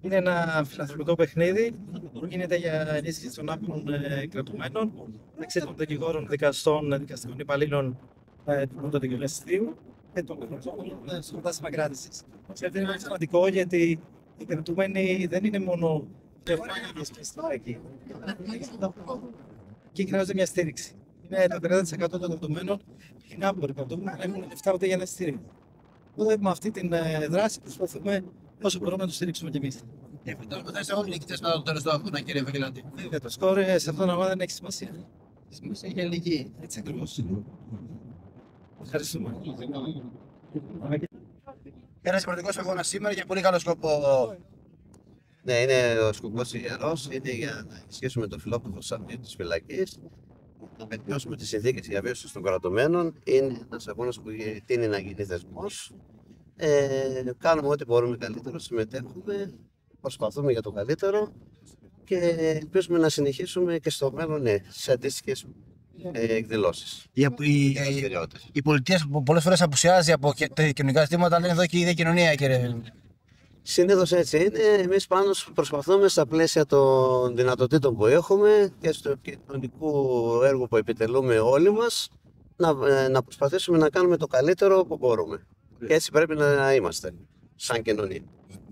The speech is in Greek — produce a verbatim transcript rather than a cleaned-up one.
Είναι ένα φιλανθρωπικό παιχνίδι που γίνεται για ενίσχυση των άπειρων ε, κρατουμένων, μεταξύ των δικηγόρων, δικαστών, δικαστικών υπαλλήλων ε, του πρώτου δικαστηρίου και των κρατουμένων στο κατάστημα κράτηση. Αυτό είναι σημαντικό γιατί οι κρατουμένοι δεν είναι μόνο κεφάλαια και εκεί. Και χρειάζεται μια στήριξη. Είναι το τριάντα τοις εκατό των κρατουμένων είναι άπειροι κρατούμενοι, δεν έχουν λεφτά ούτε για να στηρίξουν. Οπότε με αυτή τη δράση προσπαθούμε όσο μπορούμε να του στηρίξουμε κι εμείς. Εφητώνοντας όλοι οι νικητές μετά το τέλος του αγώνα, κύριε Βαγγελάτη. Βέβαια, το σκορ σε αυτόν τον αγώνα δεν έχει σημασία. Η σημασία για νική. Έτσι ακριβώς. Ευχαριστούμε. Ένα σημαντικό αγώνα σήμερα για πολύ καλό σκοπό. Ναι, είναι ο σκοπός ιερός, είναι για να ενισχύσουμε το φιλόπλευρο σαμί της φυλακής, να βελτιώσουμε τις συνθήκες διαβίωσης των κρατουμένων. Είναι ένας αγώνας που τείνει να γίνει θεσμός. Ε, κάνουμε ό,τι μπορούμε καλύτερο, συμμετέχουμε, προσπαθούμε για το καλύτερο και ελπίζουμε να συνεχίσουμε και στο μέλλον, ναι, σε αντίστοιχες ε, εκδηλώσεις. Η, η, και η, δραστηριότητες. η πολιτεία που πολλές φορές απουσιάζει από και- τα κοινωνικά ζητήματα, λένε εδώ και η ίδια κοινωνία, κύριε. Συνήθως έτσι είναι. Εμείς πάνω προσπαθούμε στα πλαίσια των δυνατοτήτων που έχουμε και στο κοινωνικού έργου που επιτελούμε όλοι μας να, ε, να προσπαθήσουμε να κάνουμε το καλύτερο που μπορούμε. Και έτσι πρέπει να είμαστε σαν κοινωνία.